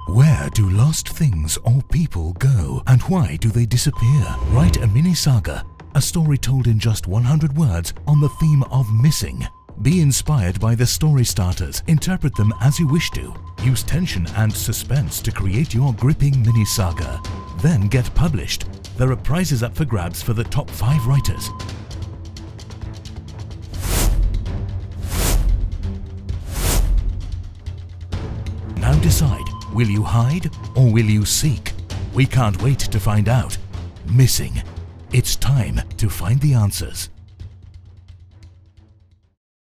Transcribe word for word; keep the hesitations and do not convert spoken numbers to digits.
Where do lost things or people go, and why do they disappear? Write a mini saga, a story told in just one hundred words on the theme of missing. Be inspired by the story starters, interpret them as you wish to. Use tension and suspense to create your gripping mini saga. Then get published. There are prizes up for grabs for the top five writers. Now decide, will you hide or will you seek? We can't wait to find out. Missing. It's time to find the answers.